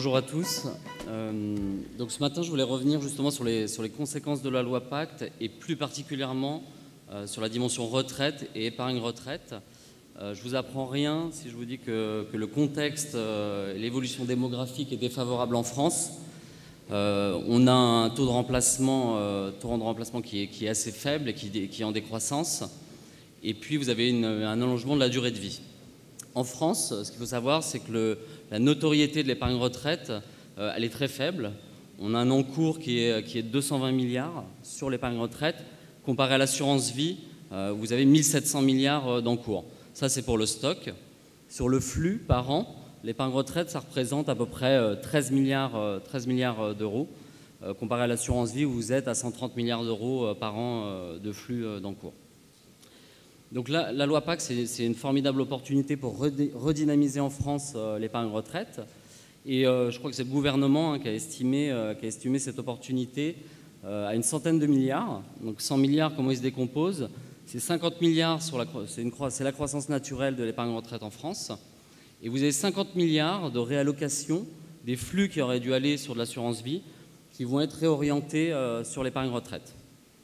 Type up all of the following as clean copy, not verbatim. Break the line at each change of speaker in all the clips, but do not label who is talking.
Bonjour à tous. Donc ce matin, je voulais revenir justement sur les conséquences de la loi Pacte et plus particulièrement sur la dimension retraite et épargne retraite. Je ne vous apprends rien si je vous dis que le contexte et l'évolution démographique est défavorable en France. On a un taux de remplacement qui est assez faible et qui est en décroissance. Et puis vous avez un allongement de la durée de vie. En France, ce qu'il faut savoir, c'est que la notoriété de l'épargne retraite, elle est très faible. On a un encours qui est de 220 milliards sur l'épargne retraite. Comparé à l'assurance vie, vous avez 1700 milliards d'encours. Ça, c'est pour le stock. Sur le flux par an, l'épargne retraite, ça représente à peu près 13 milliards d'euros. Comparé à l'assurance vie, où vous êtes à 130 milliards d'euros par an de flux d'encours. Donc là, la loi Pacte, c'est une formidable opportunité pour redynamiser en France l'épargne retraite. Et je crois que c'est le gouvernement qui a estimé cette opportunité à une centaine de milliards. Donc 100 milliards, comment ils se décomposent? C'est 50 milliards, c'est la croissance naturelle de l'épargne retraite en France. Et vous avez 50 milliards de réallocation des flux qui auraient dû aller sur de l'assurance vie, qui vont être réorientés sur l'épargne retraite.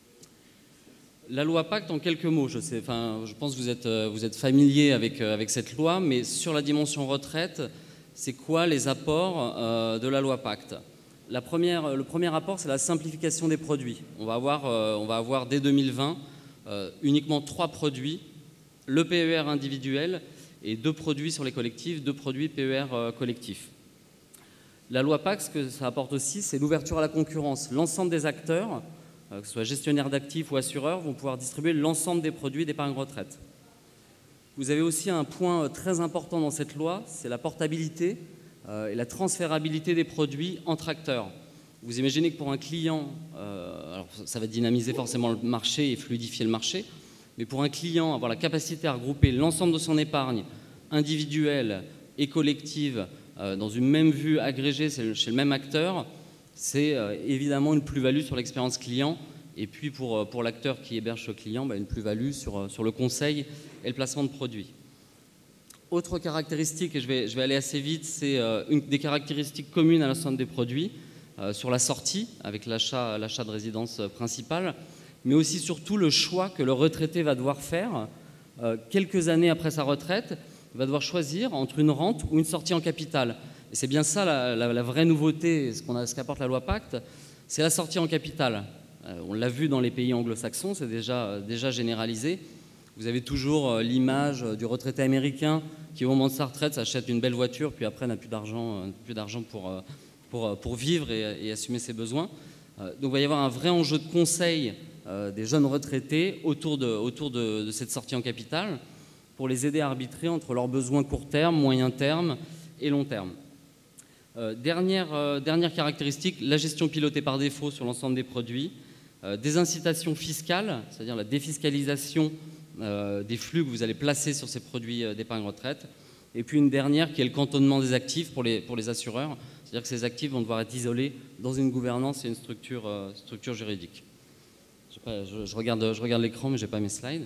La loi Pacte, en quelques mots, je pense que vous êtes familier avec cette loi, mais sur la dimension retraite, c'est quoi les apports de la loi Pacte? Le premier apport, c'est la simplification des produits. On va avoir dès 2020 uniquement 3 produits, le PER individuel et 2 produits sur les collectifs, 2 produits PER collectifs. La loi Pacte, ce que ça apporte aussi, c'est l'ouverture à la concurrence. L'ensemble des acteurs, que ce soit gestionnaires d'actifs ou assureurs, vont pouvoir distribuer l'ensemble des produits d'épargne retraite. Vous avez aussi un point très important dans cette loi, c'est la portabilité et la transférabilité des produits entre acteurs. Vous imaginez que pour un client, alors ça va dynamiser forcément le marché et fluidifier le marché, mais pour un client, avoir la capacité à regrouper l'ensemble de son épargne individuelle et collective dans une même vue agrégée chez le même acteur, c'est évidemment une plus-value sur l'expérience client et puis pour l'acteur qui héberge ce client, une plus-value sur le conseil et le placement de produits. Autre caractéristique, et je vais aller assez vite, c'est une des caractéristiques communes à l'ensemble des produits sur la sortie avec l'achat de résidence principale, mais aussi surtout le choix que le retraité va devoir faire quelques années après sa retraite. Il va devoir choisir entre une rente ou une sortie en capital. Et c'est bien ça la vraie nouveauté, ce qu'apporte la loi Pacte, c'est la sortie en capital. On l'a vu dans les pays anglo-saxons, c'est déjà généralisé. Vous avez toujours l'image du retraité américain qui, au moment de sa retraite, s'achète une belle voiture, puis après n'a plus d'argent pour vivre et assumer ses besoins. Donc il va y avoir un vrai enjeu de conseil des jeunes retraités autour de cette sortie en capital pour les aider à arbitrer entre leurs besoins court terme, moyen terme et long terme. Dernière caractéristique, la gestion pilotée par défaut sur l'ensemble des produits, des incitations fiscales, c'est-à-dire la défiscalisation des flux que vous allez placer sur ces produits d'épargne retraite, et puis une dernière qui est le cantonnement des actifs pour les assureurs, c'est-à-dire que ces actifs vont devoir être isolés dans une gouvernance et une structure juridique. Je regarde l'écran, mais je n'ai pas mes slides.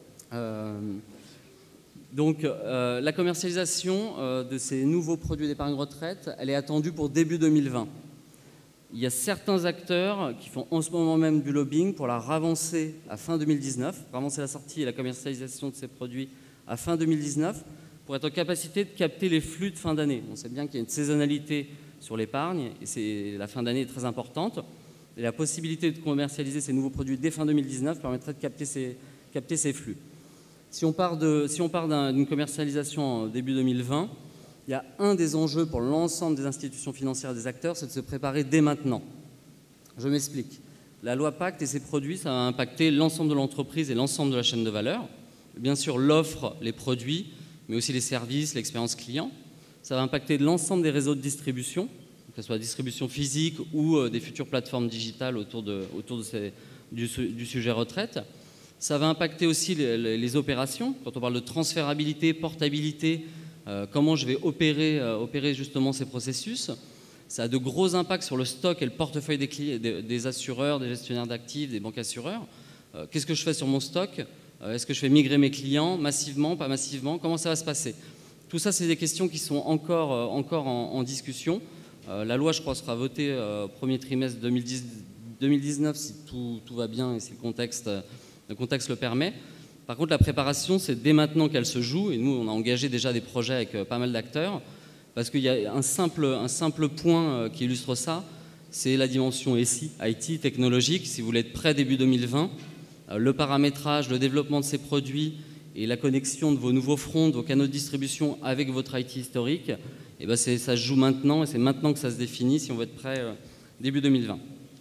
Donc, la commercialisation de ces nouveaux produits d'épargne retraite, elle est attendue pour début 2020. Il y a certains acteurs qui font en ce moment même du lobbying pour la ravancer à fin 2019, ravancer la sortie et la commercialisation de ces produits à fin 2019, pour être en capacité de capter les flux de fin d'année. On sait bien qu'il y a une saisonnalité sur l'épargne, et la fin d'année est très importante. Et la possibilité de commercialiser ces nouveaux produits dès fin 2019 permettrait de capter ces flux. Si on part d'une commercialisation en début 2020, il y a un des enjeux pour l'ensemble des institutions financières et des acteurs, c'est de se préparer dès maintenant. Je m'explique. La loi Pacte et ses produits, ça va impacter l'ensemble de l'entreprise et l'ensemble de la chaîne de valeur. Bien sûr, l'offre, les produits, mais aussi les services, l'expérience client. Ça va impacter l'ensemble des réseaux de distribution, que ce soit la distribution physique ou des futures plateformes digitales autour du sujet retraite. Ça va impacter aussi les opérations. Quand on parle de transférabilité, portabilité, comment je vais opérer justement ces processus. Ça a de gros impacts sur le stock et le portefeuille des assureurs, des gestionnaires d'actifs, des banques assureurs. Qu'est-ce que je fais sur mon stock? Est-ce que je fais migrer mes clients massivement, pas massivement? Comment ça va se passer? Tout ça, c'est des questions qui sont encore en discussion. La loi, je crois, sera votée au premier trimestre 2019 si tout va bien et si le contexte le permet. Par contre, la préparation, c'est dès maintenant qu'elle se joue. Et nous, on a engagé déjà des projets avec pas mal d'acteurs. Parce qu'il y a un simple point qui illustre ça, c'est la dimension SI, IT, technologique. Si vous voulez être prêt début 2020, le paramétrage, le développement de ces produits et la connexion de vos nouveaux fronts, de vos canaux de distribution avec votre IT historique, et ben ça se joue maintenant et c'est maintenant que ça se définit si on veut être prêt début 2020.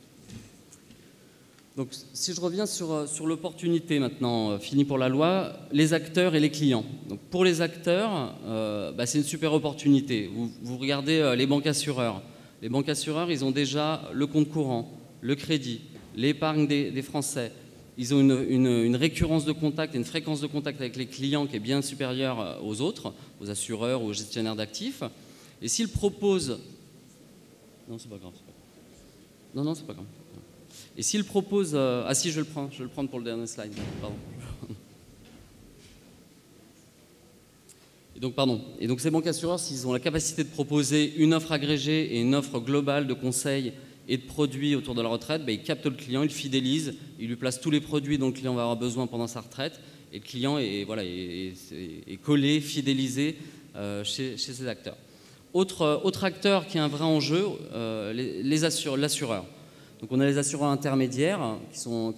Donc, si je reviens sur l'opportunité maintenant, fini pour la loi, les acteurs et les clients. Donc, pour les acteurs, c'est une super opportunité. Vous regardez les banques assureurs. Les banques assureurs, ils ont déjà le compte courant, le crédit, l'épargne des Français. Ils ont une récurrence de contact et une fréquence de contact avec les clients qui est bien supérieure aux autres, aux assureurs ou aux gestionnaires d'actifs. Et s'ils proposent... Non, c'est pas grave. Non, c'est pas grave. Et s'ils proposent... Ah si, je vais le prendre pour le dernier slide. Pardon. Et donc ces banques assureurs, s'ils ont la capacité de proposer une offre agrégée et une offre globale de conseils et de produits autour de la retraite, ils captent le client, ils le fidélisent, ils lui placent tous les produits dont le client va avoir besoin pendant sa retraite, et le client est collé, fidélisé chez ces acteurs. Autre acteur qui est un vrai enjeu, l'assureur. Donc on a les assureurs intermédiaires qui sont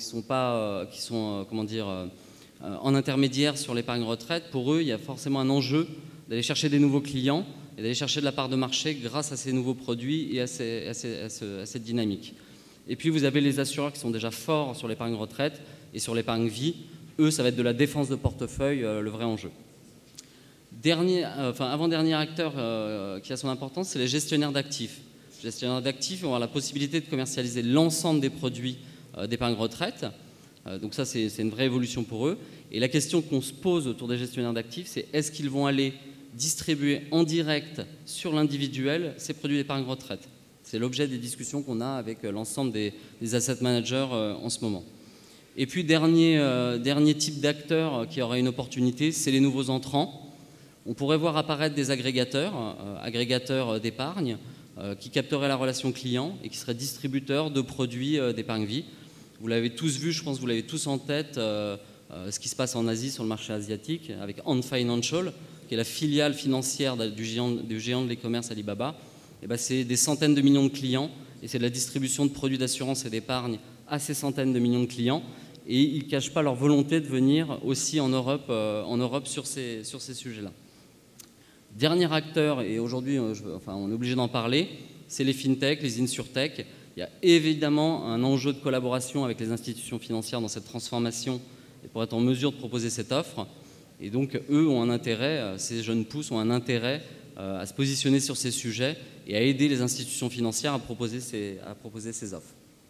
en intermédiaire sur l'épargne retraite. Pour eux, il y a forcément un enjeu d'aller chercher des nouveaux clients et d'aller chercher de la part de marché grâce à ces nouveaux produits et à cette dynamique. Et puis vous avez les assureurs qui sont déjà forts sur l'épargne retraite et sur l'épargne vie. Eux, ça va être de la défense de portefeuille, le vrai enjeu. Avant-dernier acteur qui a son importance, c'est les gestionnaires d'actifs. Les gestionnaires d'actifs vont avoir la possibilité de commercialiser l'ensemble des produits d'épargne retraite. Donc ça, c'est une vraie évolution pour eux. Et la question qu'on se pose autour des gestionnaires d'actifs, c'est est-ce qu'ils vont aller distribuer en direct sur l'individuel ces produits d'épargne retraite? C'est l'objet des discussions qu'on a avec l'ensemble des asset managers en ce moment. Et puis, dernier type d'acteurs qui aura une opportunité, c'est les nouveaux entrants. On pourrait voir apparaître des agrégateurs d'épargne, qui capteraient la relation client et qui seraient distributeurs de produits d'épargne vie. Vous l'avez tous vu, je pense que vous l'avez tous en tête, ce qui se passe en Asie sur le marché asiatique avec Ant Financial, qui est la filiale financière du géant de l'e-commerce Alibaba. C'est des centaines de millions de clients et c'est de la distribution de produits d'assurance et d'épargne à ces centaines de millions de clients. Et ils ne cachent pas leur volonté de venir aussi en Europe sur ces sujets-là. Dernier acteur, et aujourd'hui on est obligé d'en parler, c'est les fintech, les insurtech. Il y a évidemment un enjeu de collaboration avec les institutions financières dans cette transformation et pour être en mesure de proposer cette offre. Et donc, eux ont un intérêt, ces jeunes pousses ont un intérêt à se positionner sur ces sujets et à aider les institutions financières à proposer ces offres.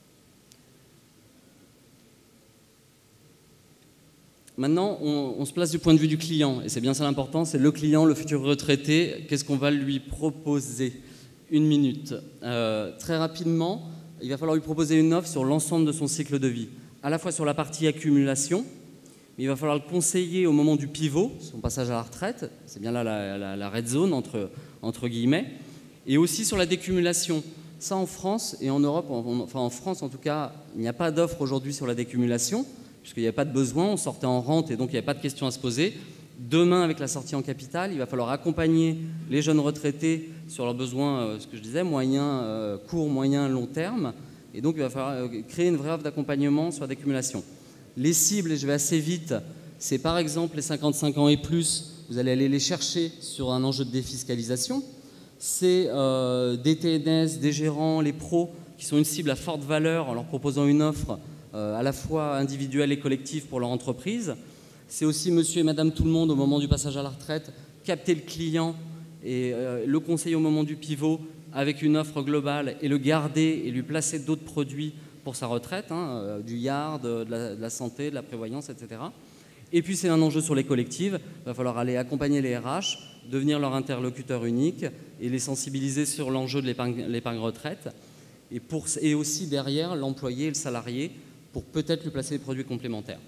Maintenant, on se place du point de vue du client, et c'est bien ça l'important, c'est le client, le futur retraité, qu'est-ce qu'on va lui proposer? Une minute. Très rapidement, il va falloir lui proposer une offre sur l'ensemble de son cycle de vie, à la fois sur la partie accumulation, mais il va falloir le conseiller au moment du pivot, son passage à la retraite, c'est bien là la red zone entre guillemets, et aussi sur la décumulation. Ça en France et en Europe, en France en tout cas, il n'y a pas d'offre aujourd'hui sur la décumulation, puisqu'il n'y a pas de besoin, on sortait en rente et donc il n'y a pas de question à se poser. Demain, avec la sortie en capital, il va falloir accompagner les jeunes retraités sur leurs besoins, ce que je disais, court, moyen, long terme. Et donc, il va falloir créer une vraie offre d'accompagnement sur la décumulation. Les cibles, et je vais assez vite, c'est par exemple les 55 ans et plus, vous allez aller les chercher sur un enjeu de défiscalisation. C'est des TNS, des gérants, les pros, qui sont une cible à forte valeur en leur proposant une offre à la fois individuelle et collective pour leur entreprise. C'est aussi monsieur et madame tout le monde au moment du passage à la retraite, capter le client et le conseiller au moment du pivot avec une offre globale et le garder et lui placer d'autres produits pour sa retraite, du yard, de la santé, de la prévoyance, etc. Et puis c'est un enjeu sur les collectives, il va falloir aller accompagner les RH, devenir leur interlocuteur unique et les sensibiliser sur l'enjeu de l'épargne retraite et aussi derrière l'employé et le salarié pour peut-être lui placer des produits complémentaires.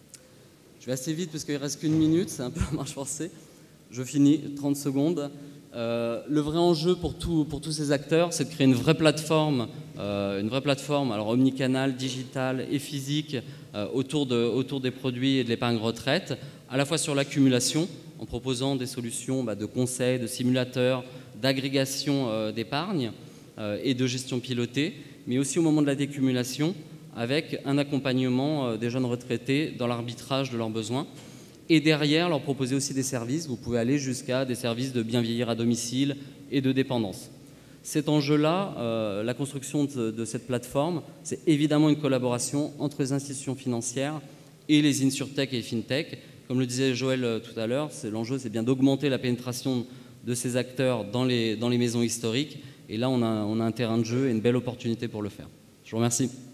Je vais assez vite parce qu'il ne reste qu'une minute, c'est un peu la marche forcée. Je finis, 30 secondes. Le vrai enjeu pour tous ces acteurs, c'est de créer une vraie plateforme alors omnicanal, digitale et physique, autour des produits et de l'épargne retraite, à la fois sur l'accumulation, en proposant des solutions de conseil, de simulateurs, d'agrégation d'épargne et de gestion pilotée, mais aussi au moment de la décumulation, avec un accompagnement des jeunes retraités dans l'arbitrage de leurs besoins. Et derrière, leur proposer aussi des services. Vous pouvez aller jusqu'à des services de bien vieillir à domicile et de dépendance. Cet enjeu-là, la construction de cette plateforme, c'est évidemment une collaboration entre les institutions financières et les insurtech et les fintech. Comme le disait Joël tout à l'heure, l'enjeu, c'est bien d'augmenter la pénétration de ces acteurs dans les maisons historiques. Et là, on a un terrain de jeu et une belle opportunité pour le faire. Je vous remercie.